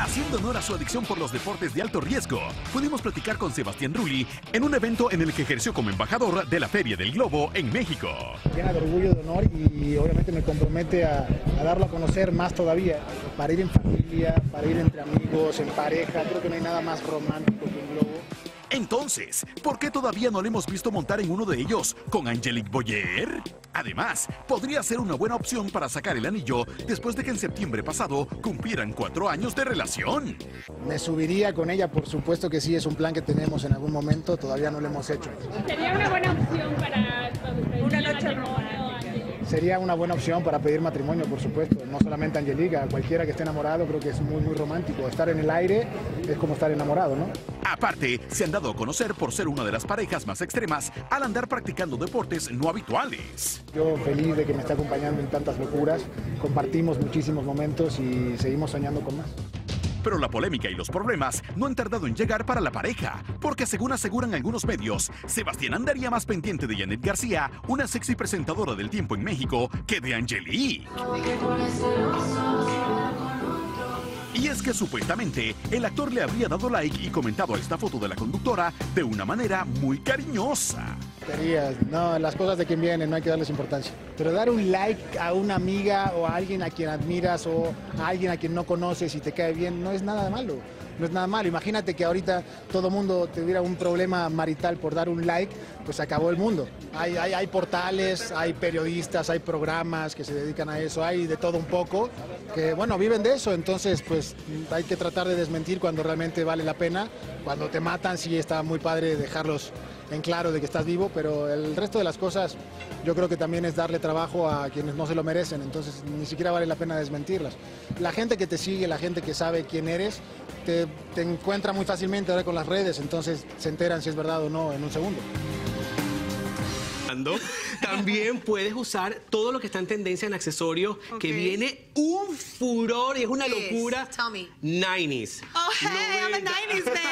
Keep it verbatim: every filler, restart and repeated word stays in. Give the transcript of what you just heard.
Haciendo honor a su adicción por los deportes de alto riesgo, pudimos platicar con Sebastián Rulli en un evento en el que ejerció como embajador de la Feria del Globo en México. Llena de orgullo, de honor y obviamente me compromete a, a darlo a conocer más todavía, para ir en familia, para ir entre amigos, en pareja. Creo que no hay nada más romántico que un globo. Entonces, ¿por qué todavía no le hemos visto montar en uno de ellos con Angelique Boyer? Además, podría ser una buena opción para sacar el anillo después de que en septiembre pasado cumplieran cuatro años de relación. Me subiría con ella, por supuesto que sí, es un plan que tenemos en algún momento, todavía no lo hemos hecho. Sería una buena opción para una noche romántica. Sería una buena opción para pedir matrimonio, por supuesto, no solamente a Angelique, a cualquiera que esté enamorado, creo que es muy, muy romántico. Estar en el aire es como estar enamorado, ¿no? Aparte, se han dado a conocer por ser una de las parejas más extremas al andar practicando deportes no habituales. Yo feliz de que me esté acompañando en tantas locuras, compartimos muchísimos momentos y seguimos soñando con más. Pero la polémica y los problemas no han tardado en llegar para la pareja, porque según aseguran algunos medios, Sebastián andaría más pendiente de Janet García, una sexy presentadora del tiempo en México, que de Angelique. Y es que supuestamente el actor le habría dado like y comentado a esta foto de la conductora de una manera muy cariñosa. No, las cosas de quien vienen, no hay que darles importancia. Pero dar un like a una amiga o a alguien a quien admiras o a alguien a quien no conoces y te cae bien, no es nada malo. No es nada malo. Imagínate que ahorita todo mundo tuviera un problema marital por dar un like, pues se acabó el mundo. Hay, hay, hay portales, hay periodistas, hay programas que se dedican a eso, hay de todo un poco, que bueno, viven de eso, entonces pues hay que tratar de desmentir cuando realmente vale la pena. Cuando te matan sí está muy padre dejarlos en claro de que estás vivo, pero el resto de las cosas yo creo que también es darle trabajo a quienes no se lo merecen, entonces ni siquiera vale la pena desmentirlas. La gente que te sigue, la gente que sabe quién eres, te, te encuentra muy fácilmente ahora con las redes, entonces se enteran si es verdad o no en un segundo. También puedes usar todo lo que está en tendencia en accesorios, okay, que viene un furor y es una locura. Tell me. nineties. Oh, hey, I'm a nineties man.